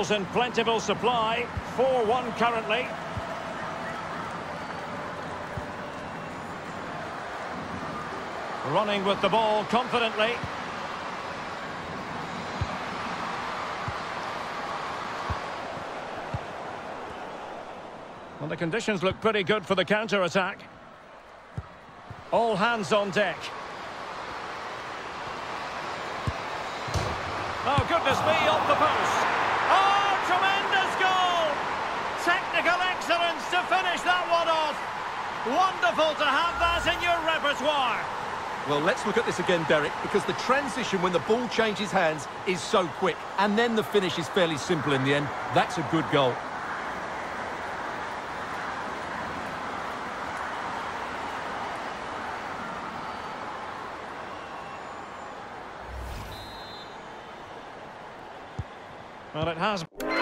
Goals in plentiful supply. 4-1 currently. Running with the ball confidently. Well, the conditions look pretty good for the counter-attack. All hands on deck. Oh, goodness me, off the post. Oh, tremendous goal! Technical excellence to finish that one off. Wonderful to have that in your repertoire. Well, let's look at this again, Derek, because the transition when the ball changes hands is so quick, and then the finish is fairly simple in the end. That's a good goal. Well, it has.